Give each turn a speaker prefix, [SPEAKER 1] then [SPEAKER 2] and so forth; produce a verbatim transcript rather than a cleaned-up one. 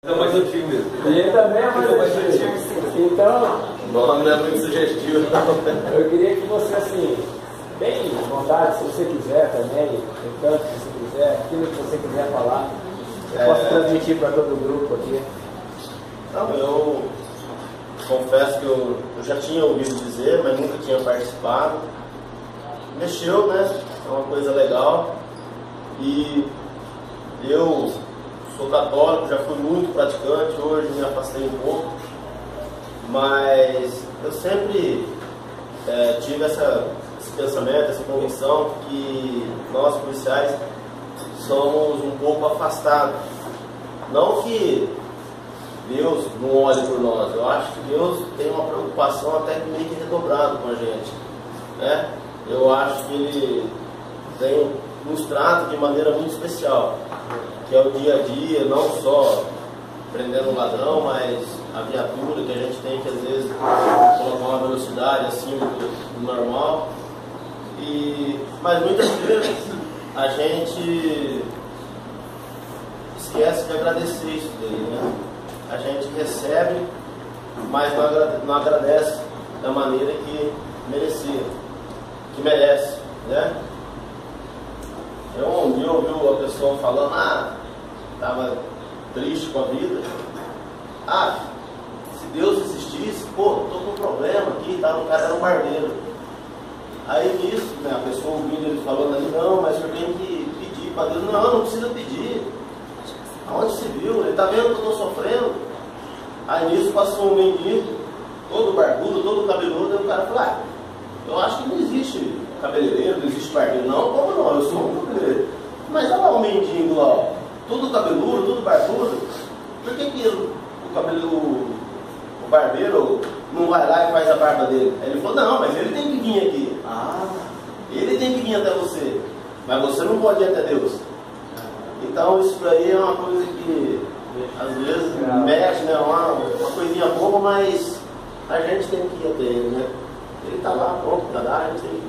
[SPEAKER 1] É mais antigo mesmo.
[SPEAKER 2] E ele também é mais antigo. Então,
[SPEAKER 1] o nome não é muito sugestivo, não.
[SPEAKER 2] Eu queria que você, assim, bem à vontade, se você quiser também, o tanto que você quiser, aquilo que você quiser falar, eu posso é... transmitir para todo o grupo aqui.
[SPEAKER 3] Não, eu confesso que eu, eu já tinha ouvido dizer, mas nunca tinha participado. Mexeu, né? É uma coisa legal. E eu sou católico, já fui muito praticante, hoje me afastei um pouco. Mas eu sempre é, tive essa, esse pensamento, essa convicção que nós policiais somos um pouco afastados. Não que Deus não olhe por nós, eu acho que Deus tem uma preocupação até que meio que redobrado com a gente, né? Eu acho que Ele tem, nos trata de maneira muito especial, que é o dia a dia, não só prendendo um ladrão, mas a viatura que a gente tem que às vezes colocar uma velocidade acima do, do normal. E, mas muitas vezes a gente esquece de agradecer isso daí, né? A gente recebe, mas não agrade, não agradece da maneira que merecia, que merece, né? Eu ouvi, ouvi a pessoa falando, ah, estava triste com a vida. Ah, se Deus existisse, pô, estou com um problema aqui, tá? O cara era um barbeiro. Aí nisso, né, a pessoa ouvindo ele falando ali, não, mas eu tenho que pedir para Deus. Não, não precisa pedir. Aonde se viu? Ele está vendo que eu estou sofrendo? Aí nisso passou um mendigo, todo barbudo, todo cabeludo, e o cara falou, ah, eu acho que não existe cabeleireiro, não existe barbeiro. Não, como não? Eu sou um cabeleireiro. Mas olha lá o mendigo lá, ó, todo cabeludo, todo barbudo. Por que que o, cabelo, o, o barbeiro não vai lá e faz a barba dele? Aí ele falou, não, mas ele tem que vir aqui. Ah, ele tem que vir até você, mas você não pode ir até Deus. Então isso daí é uma coisa que às vezes mexe, né? Uma, uma coisinha boba, mas a gente tem que ir até ele, né? Ele está lá pronto para dar, a gente tem que